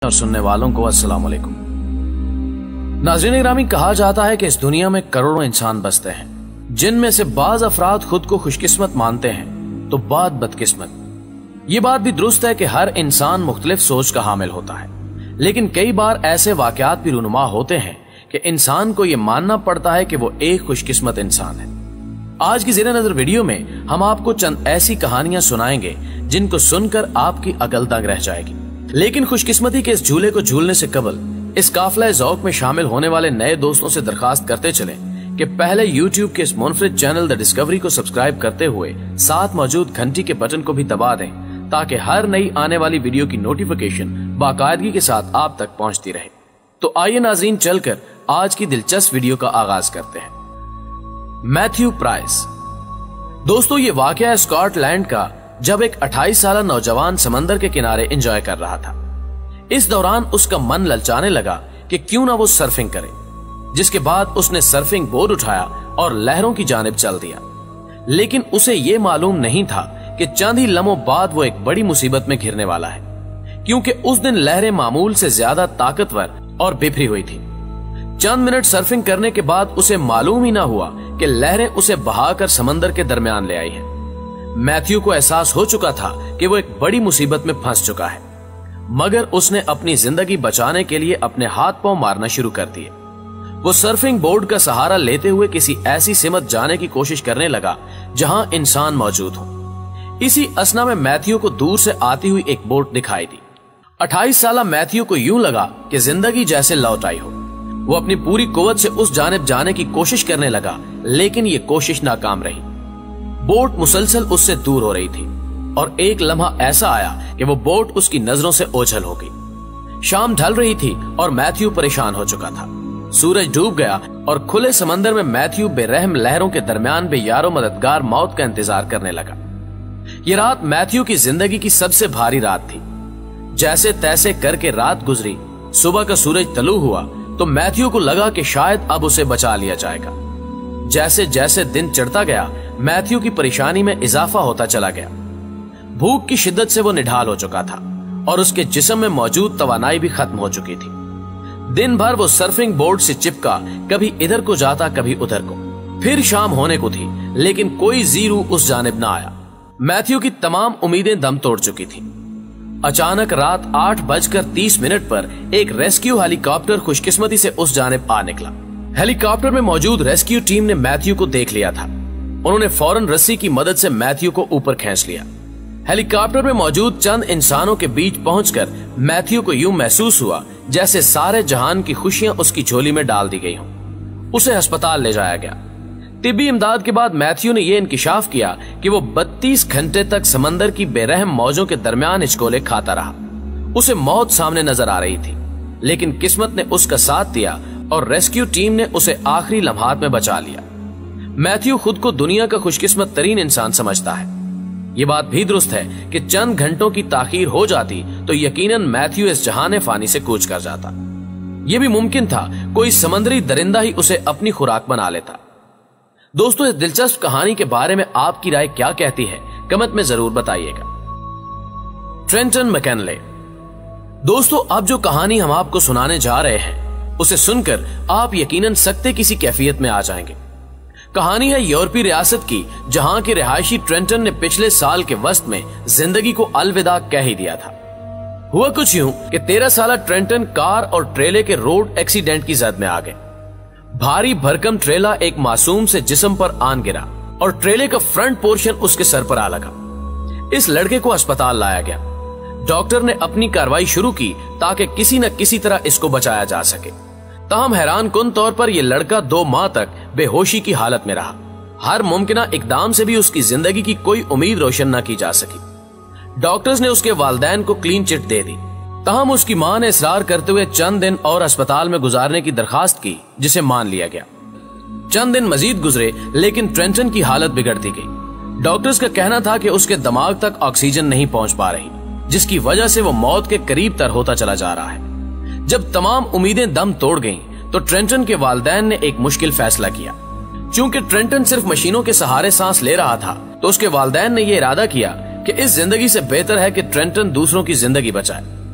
और सुनने वालों को अस्सलाम वालेकुम। नाज़रीन ग्रामी, कहा जाता है कि इस दुनिया में करोड़ों इंसान बसते हैं, जिनमें से बाज अफराद खुद को खुशकिस्मत मानते हैं तो बाद बदकिस्मत। ये बात भी दुरुस्त है कि हर इंसान मुख्तलिफ सोच का हामिल होता है, लेकिन कई बार ऐसे वाकयात भी रूनुमा होते हैं कि इंसान को यह मानना पड़ता है कि वो एक खुशकिस्मत इंसान है। आज की ज़ेरे नजर वीडियो में हम आपको चंद ऐसी कहानियां सुनाएंगे जिनको सुनकर आपकी अकल दंग रह जाएगी। लेकिन खुशकिस्मती के इस झूले को झूलने से कबल इस काफिला ज़ौक़ में शामिल होने वाले नए दोस्तों से दरखास्त करते चलें कि पहले यूट्यूब के इस मुनफरिद चैनल द डिस्कवरी को सब्सक्राइब करते हुए साथ मौजूद घंटी के बटन को भी दबा दें, ताकि हर नई आने वाली वीडियो की नोटिफिकेशन बाकायदगी के साथ आप तक पहुंचती रहे। तो आइए नाज़रीन, चलकर आज की दिलचस्प वीडियो का आगाज करते हैं। Matthew Price. दोस्तों, ये वाकया है स्कॉटलैंड का, जब एक 28 साल नौजवान समंदर के किनारे एंजॉय कर रहा था। इस दौरान उसका मन ललचाने लगा कि क्यों ना वो सर्फिंग करे, जिसके बाद उसने सर्फिंग बोर्ड उठाया और लहरों की जानिब चल दिया। लेकिन उसे ये मालूम नहीं था कि चंद ही लम्हों बाद वो एक बड़ी मुसीबत में घिरने वाला है, क्योंकि उस दिन लहरें मामूल से ज्यादा ताकतवर और बिफरी हुई थी। चंद मिनट सर्फिंग करने के बाद उसे मालूम ही ना हुआ कि लहरें उसे बहाकर समंदर के दरमियान ले आई हैं। मैथ्यू को एहसास हो चुका था कि वो एक बड़ी मुसीबत में फंस चुका है, मगर उसने अपनी जिंदगी बचाने के लिए अपने हाथ पांव मारना शुरू कर दिए। वो सर्फिंग बोर्ड का सहारा लेते हुए किसी ऐसी सिमत जाने की कोशिश करने लगा जहां इंसान मौजूद हो। इसी असना में मैथ्यू को दूर से आती हुई एक बोट दिखाई दी। 28 साल मैथ्यू को यूं लगा कि जिंदगी जैसे लौट आई हो। वो अपनी पूरी कुव्वत से उस जानिब जाने की कोशिश करने लगा, लेकिन ये कोशिश नाकाम रही। बोट मुसलसल उससे दूर हो रही थी और एक लम्हा ऐसा आया कि वो बोट उसकी नजरों से ओझल हो गई। शाम ढल रही थी और मैथ्यू परेशान हो चुका था। सूरज डूब गया और खुले समंदर में मैथ्यू बेरहम लहरों के दरमियान बेयारो मददगार मौत का इंतजार करने लगा। ये रात मैथ्यू की जिंदगी की सबसे भारी रात थी। जैसे तैसे करके रात गुजरी, सुबह का सूरज तलू हुआ तो मैथ्यू को लगा कि शायद अब उसे बचा लिया जाएगा। जैसे जैसे दिन चढ़ता गया, मैथ्यू की परेशानी में इजाफा होता चला गया। भूख की शिद्दत से वो निढाल हो चुका था और उसके जिस्म में मौजूद तवानाई भी खत्म हो चुकी थी। दिन भर वो सर्फिंग बोर्ड से चिपका, कभी इधर को जाता कभी उधर को। फिर शाम होने को थी, लेकिन कोई जीरू उस जानिब ना आया। मैथ्यू की तमाम उम्मीदें दम तोड़ चुकी थी। अचानक रात 8:30 पर एक रेस्क्यू हेलीकॉप्टर खुशकिस्मती से उस जानिब आ निकला। हेलीकॉप्टर में मौजूद रेस्क्यू टीम ने मैथ्यू को देख लिया था। उन्होंने फौरन रस्सी की मदद से मैथ्यू को ऊपर खींच लिया। हेलीकॉप्टर में मौजूद चंद इंसानों के बीच पहुंचकर मैथ्यू को यूं महसूस हुआ जैसे सारे जहान की खुशियां उसकी झोली में डाल दी गई हों। उसे अस्पताल ले जाया गया। तिब्बी इमदाद के बाद मैथ्यू ने यह इंकिशाफ किया कि वो 32 घंटे तक समंदर की बेरहम मौजों के दरमियान हिचकोले खाता रहा। उसे मौत सामने नजर आ रही थी, लेकिन किस्मत ने उसका साथ दिया और रेस्क्यू टीम ने उसे आखिरी लम्हात में बचा लिया। मैथ्यू खुद को दुनिया का खुशकिस्मत तरीन इंसान समझता है। ये बात भी दुरुस्त है कि चंद घंटों की ताखीर हो जाती तो यकीनन मैथ्यू इस जहाने फानी से कूच कर जाता। यह भी मुमकिन था कोई समंदरी दरिंदा ही उसे अपनी खुराक बना लेता। दोस्तों, इस दिलचस्प कहानी के बारे में आपकी राय क्या कहती है, कमेंट में जरूर बताइएगा। Trenton McNally. दोस्तों, अब जो कहानी हम आपको सुनाने जा रहे हैं, उसे सुनकर आप यकीनन सख्ते किसी कैफियत में आ जाएंगे। कहानी है यूरोपीय रियासत की, जहां के रिहायशी ट्रेंटन ने पिछले साल के वस्त में जिंदगी को अलविदा कह ही दिया था। हुआ कुछ यूं कि 13 साल ट्रेंटन कार और ट्रेले के रोड एक्सीडेंट की जद में आ गए। भारी भरकम ट्रेला एक मासूम से जिस्म पर आन गिरा और ट्रेले का फ्रंट पोर्शन उसके सर पर आ लगा। इस लड़के को अस्पताल लाया गया। डॉक्टर ने अपनी कार्रवाई शुरू की ताकि किसी न किसी तरह इसको बचाया जा सके। ताहम हैरान कुन तौर पर यह लड़का 2 माह तक बेहोशी की हालत में रहा। हर मुमकिना इकदाम से भी उसकी जिंदगी की कोई उम्मीद रोशन न की जा सकी। डॉक्टर्स ने उसके वालिदैन को क्लीन चिट दे दी। ताहम उसकी मां ने इसरार करते हुए चंद दिन और अस्पताल में गुजारने की दरखास्त की, जिसे मान लिया गया। चंद दिन मजीद गुजरे, लेकिन ट्रेंटन की हालत बिगड़ती गई। डॉक्टर्स का कहना था कि उसके दिमाग तक ऑक्सीजन नहीं पहुंच पा रही, जिसकी वजह से वो मौत के करीब तर होता चला जा रहा है। जब तमाम उम्मीदें दम तोड़ गईं, तो ट्रेंटन के वालिदैन ने एक मुश्किल फैसला किया। चूंकि ट्रेंटन सिर्फ मशीनों के सहारे सांस ले रहा था, तो उसके वालिदैन ने यह इरादा किया कि इस जिंदगी से बेहतर है कि ट्रेंटन दूसरों की जिंदगी बचाए।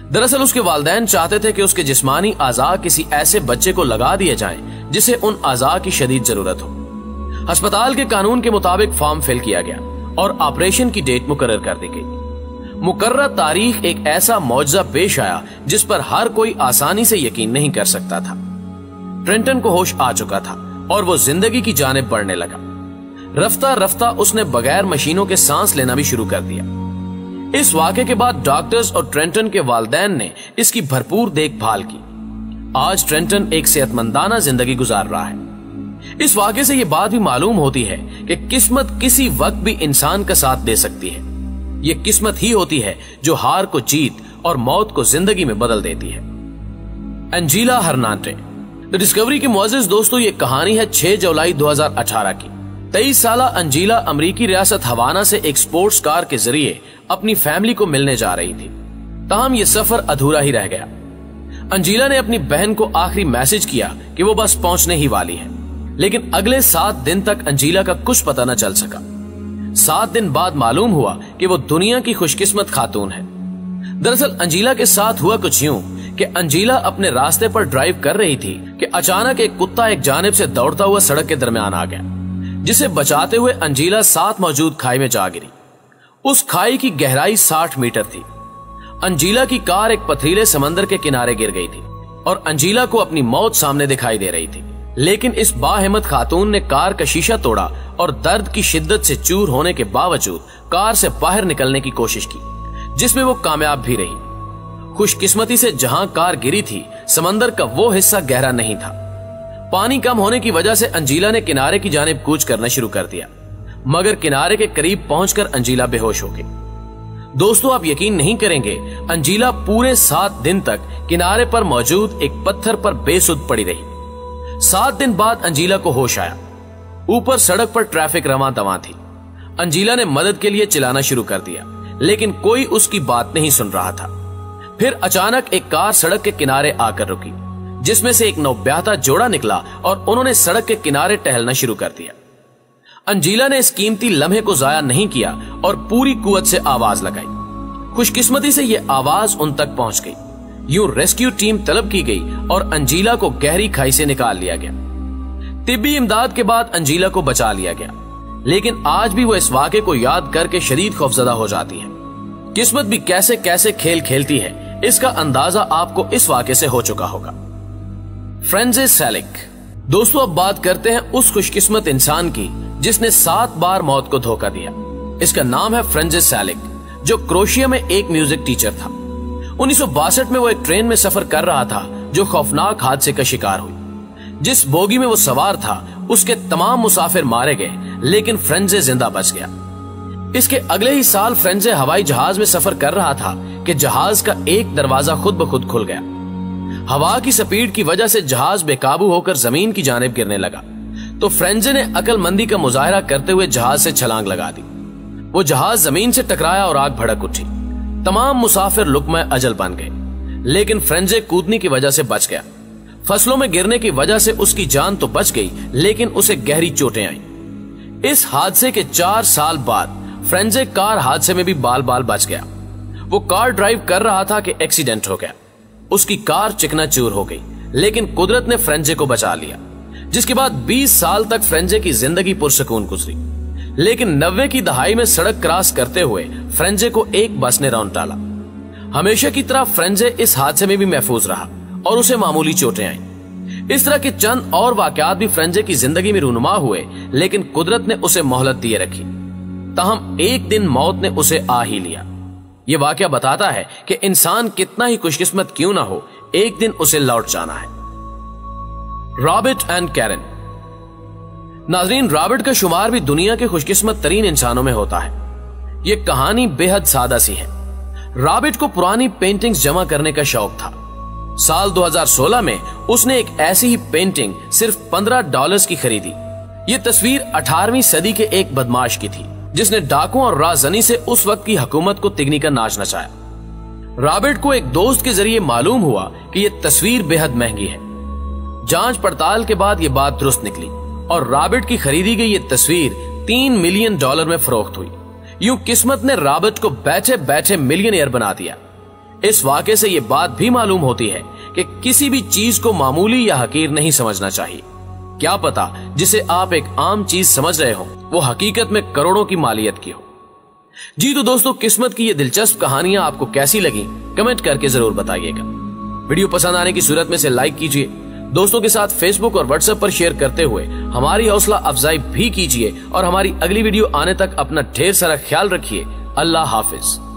दरअसल उसके वालिदैन चाहते थे कि उसके जिस्मानी आज़ा किसी ऐसे बच्चे को लगा दिए जाएं जिसे उन आज़ा की शदीद जरूरत हो। अस्पताल के कानून के मुताबिक फॉर्म फिल किया गया और ऑपरेशन की डेट मुकर्रर कर दी गई। मुकर्रर तारीख एक ऐसा मौजज़ा पेश आया जिस पर हर कोई आसानी से यकीन नहीं कर सकता था। ट्रेंटन को होश आ चुका था और वो जिंदगी की जानिब बढ़ने लगा। रफ्ता रफ्ता उसने बगैर मशीनों के सांस लेना भी शुरू कर दिया। इस वाक़े के बाद डॉक्टर्स और ट्रेंटन के वालिदैन ने इसकी भरपूर देखभाल की। आज ट्रेंटन एक सेहतमंदाना जिंदगी गुजार रहा है। इस वाक़े से ये बात भी मालूम होती है कि किस्मत किसी वक्त भी इंसान का साथ दे सकती है। ये किस्मत ही होती है जो हार को जीत और मौत को जिंदगी में बदल देती है। एंजीला हर्नांडे। द डिस्कवरी के मुअज़्ज़िज़ दोस्तों, ये कहानी है 6 जुलाई 2018 की। 23 साला अंजीला अमरीकी रियासत हवाना से एक स्पोर्ट्स कार के जरिए अपनी फैमिली को मिलने जा रही थी। ताहम ये सफर अधूरा ही रह गया। अंजीला ने अपनी बहन को आखिरी मैसेज किया कि वो बस पहुंचने ही वाली है, लेकिन अगले 7 दिन तक अंजीला का कुछ पता न चल सका। 7 दिन बाद मालूम हुआ कि वो दुनिया की खुशकिस्मत खातून है। दरअसल अंजीला के साथ हुआ कुछ यूं कि अंजीला अपने रास्ते पर ड्राइव कर रही थी कि अचानक एक कुत्ता एक जानिब से दौड़ता हुआ सड़क के दरमियान आ गया, जिसे बचाते हुए अंजीला साथ मौजूद खाई में जा गिरी। उस खाई की गहराई 60 मीटर थी। अंजीला की कार एक पथरीले समंदर के किनारे गिर गई थी और अंजीला को अपनी मौत सामने दिखाई दे रही थी। लेकिन इस बाहिम्मत खातून ने कार का शीशा तोड़ा और दर्द की शिद्दत से चूर होने के बावजूद कार से बाहर निकलने की कोशिश की, जिसमें वो कामयाब भी रही। खुशकिस्मती से जहां कार गिरी थी, समंदर का वो हिस्सा गहरा नहीं था। पानी कम होने की वजह से अंजीला ने किनारे की जानिब कूच करना शुरू कर दिया, मगर किनारे के करीब पहुंचकर अंजीला बेहोश हो गई। दोस्तों, आप यकीन नहीं करेंगे, अंजीला पूरे 7 दिन तक किनारे पर मौजूद एक पत्थर पर बेसुध पड़ी रही। 7 दिन बाद अंजीला को होश आया। ऊपर सड़क पर ट्रैफिक रवां दवां थी। अंजीला ने मदद के लिए चिल्लाना शुरू कर दिया, लेकिन कोई उसकी बात नहीं सुन रहा था। फिर अचानक एक कार सड़क के किनारे आकर रुकी, जिसमें से एक नवब्याहता जोड़ा निकला और उन्होंने सड़क के किनारे टहलना शुरू कर दिया। अंजीला ने इस कीमती लम्हे को जाया नहीं किया और पूरी कुव्वत से आवाज लगाई। खुशकिस्मती से ये आवाज उन तक पहुंच गई। यूं रेस्क्यू टीम तलब की गई और अंजीला को गहरी खाई से निकाल लिया गया। तिब्बी इमदाद के बाद अंजीला को बचा लिया गया, लेकिन आज भी वो इस वाक़े को याद करके शदीद खौफजदा हो जाती है। किस्मत भी कैसे कैसे खेल खेलती है, इसका अंदाजा आपको इस वाक़े से हो चुका होगा। Frances Salik. दोस्तों, अब बात करते हैं उस खुशकिस्मत इंसान की जिसने 7 बार मौत को धोखा दिया। इसका नाम है फ्रेंजेस सैलिक, जो क्रोशिया में एक म्यूजिक टीचर था। 1962 में वो एक ट्रेन में सफर कर रहा था जो खौफनाक हादसे का शिकार हुई। जिस बोगी में वो सवार था उसके तमाम मुसाफिर मारे गए, लेकिन फ्रेंजे जिंदा बच गया। इसके अगले ही साल फ्रेंजे हवाई जहाज में सफर कर रहा था कि जहाज का एक दरवाजा खुद ब खुद खुल गया। हवा की स्पीड की वजह से जहाज बेकाबू होकर जमीन की जानिब गिरने लगा, तो फ्रेंजे ने अकलमंदी का मुजाहरा करते हुए जहाज से छलांग लगा दी। वो जहाज जमीन से टकराया और आग भड़क उठी। तमाम मुसाफिर लुक़्मा अजल बन गए, लेकिन फ्रेंजे कूदने की वजह से बच गया। फसलों में गिरने की वजह से उसकी जान तो बच गई, लेकिन उसे गहरी चोटें आईं। इस हादसे के 4 साल बाद फ्रेंजे कार हादसे में भी बाल बाल बच गया। वो कार ड्राइव कर रहा था कि एक्सीडेंट हो गया। उसकी कार चिकनाचूर हो गई, लेकिन कुदरत ने फ्रेंजे को बचा लिया, जिसके बाद 20 साल तक फ्रेंजे की जिंदगी पुरसकून गुजरी। लेकिन 90 की दहाई में सड़क क्रॉस करते हुए फ्रेंजे को एक बस ने रौंद डाला। हमेशा की तरह फ्रेंजे इस हादसे में भी महफूज रहा और उसे मामूली चोटें आईं। इस तरह के चंद और वाकयात भी फ्रेंजे की जिंदगी में रूनुमा हुए, लेकिन कुदरत ने उसे मोहलत दिए रखी। ताहम एक दिन मौत ने उसे आ ही लिया। ये वाकया बताता है कि इंसान कितना ही खुशकिस्मत क्यों ना हो, एक दिन उसे लौट जाना है। Robert and Karen. नाजरीन, रॉबर्ट का शुमार भी दुनिया के खुशकिस्मत तरीन इंसानों में होता है। ये कहानी बेहद सादा सी है। रॉबर्ट को पुरानी पेंटिंग्स जमा करने का शौक था। साल 2016 में उसने एक ऐसी ही पेंटिंग सिर्फ $15 की खरीदी। ये तस्वीर 18वीं सदी के एक बदमाश की थी, जिसने डाकुओं और राजनी से उस वक्त की हुकूमत को तिगनी का नाच नचाया। रॉबर्ट को एक दोस्त के जरिए मालूम हुआ कि यह तस्वीर बेहद महंगी है। जांच पड़ताल के बाद यह बात दुरुस्त निकली और रॉबर्ट की खरीदी गई ये तस्वीर $3 मिलियन में फरोख्त हुई। यूं किस्मत ने रॉबर्ट को बैठे बैठे मिलियनेयर बना दिया। इस वाक़े से ये बात भी मालूम होती है कि किसी भी चीज को मामूली या हकीर नहीं समझना चाहिए। क्या पता जिसे आप एक आम चीज समझ रहे हो वो हकीकत में करोड़ों की मालियत की हो। जी तो दोस्तों, किस्मत की ये दिलचस्प कहानियां आपको कैसी लगी कमेंट करके जरूर बताइएगा। वीडियो पसंद आने की सूरत में से लाइक कीजिए, दोस्तों के साथ फेसबुक और व्हाट्सएप पर शेयर करते हुए हमारी हौसला अफजाई भी कीजिए और हमारी अगली वीडियो आने तक अपना ढेर सारा ख्याल रखिए। अल्लाह हाफिज।